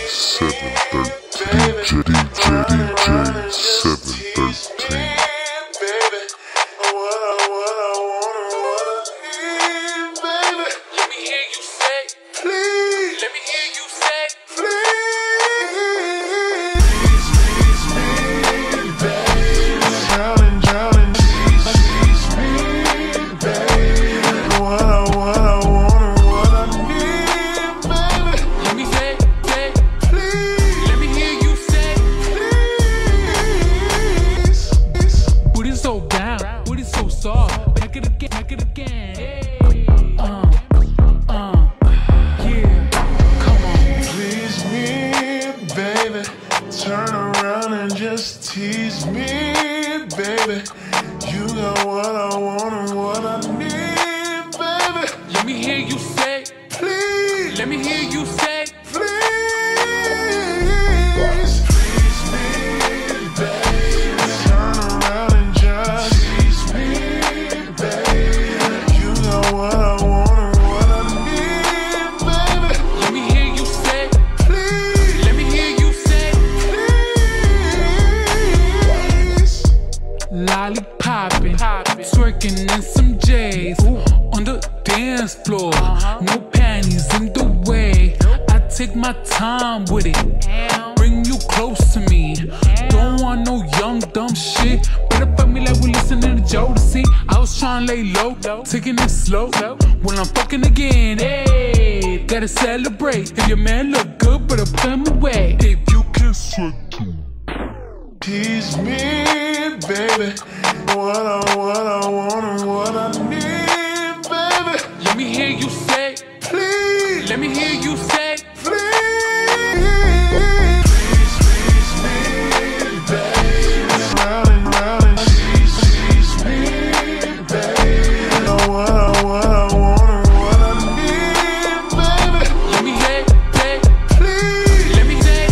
DJ 713. Turn around and just tease me, baby. You got what I want and what I need, baby. Let me hear you say, please. Let me hear you say, please. Please me, baby. Turn around and just tease me, baby. You got what I want and what I need, baby. Let me hear you say, please. Let me hear you say, lollipopping, twerking in some J's on the dance floor. No panties in the way. I take my time with it. Bring you close to me. Don't want no young dumb shit. Better fuck me like we listening to Jodeci. I was trying to lay low, taking it slow. When I'm fucking again, hey, gotta celebrate. If your man look good, better put him away. If you can sweat too. Tease me, baby. What I want and what I need, baby. Let me hear you say, please. Let me hear you say, please. Please me, baby. Round and round and tease me, baby. What I want and what I need, baby. Let me hear, say, please. Let me say,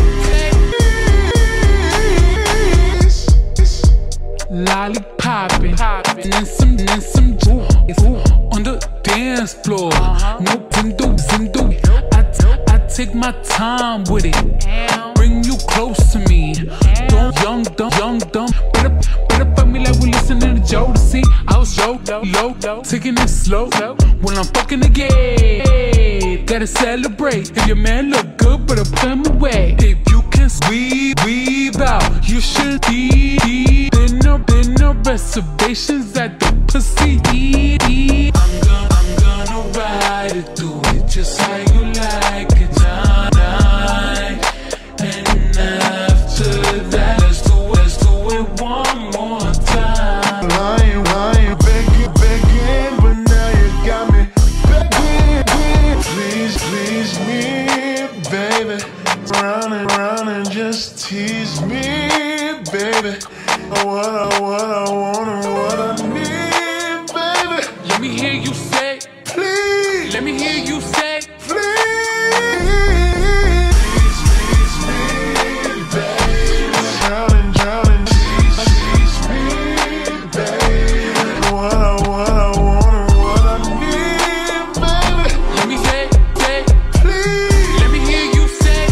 lollipopping, and some J's on the dance floor. No windows in the. I take my time with it. Bring you close to me. Don't young dumb. Better fuck me like we listening to Jodeci. I was low, taking it slow. When I'm fucking again, gotta celebrate. If your man look good, better put him away. If you can weave out, you should be. There no reservations at the pussy. I'm gonna ride it, do it just how you like it tonight. And after that, let's do it one more time. Lying, begging, but now you got me begging. Please me, baby. Round and just tease me, baby. What I want and what I need, baby. Let me hear you say, please. Let me hear you say, please. Please me, baby. Drown and tease me, baby. What I want and what I need, baby. Let me say, please. Let me hear you say,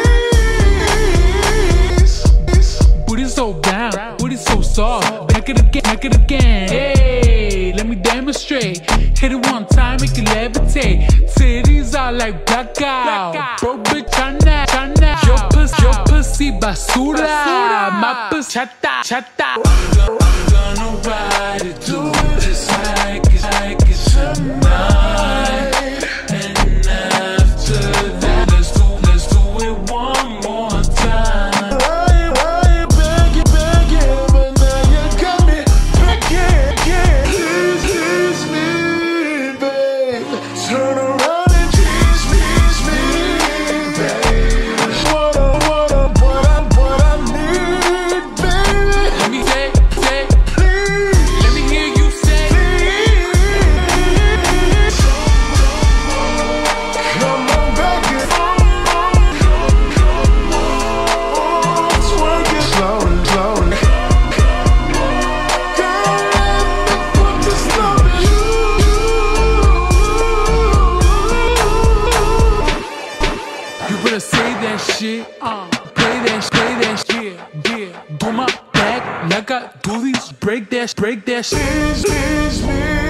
please. Booty so down, booty so soft. Back it again. Hey, let me demonstrate. Hit it one time, make it levitate. Titties are like blackout. Bro, bitch, China. Your pussy basura. My pussy chata. I'm gonna ride it, do it just like it's tonight. And after that, let's do it one more time. Lying, begging, but now you got me begging. Please me, babe. Turn around and tease me, babe. What I need, baby. Let me say, please. let me hear you say, You better say that shit. Play that shit. Yeah. Do my back like I do these. Break that shit. Please, please, please.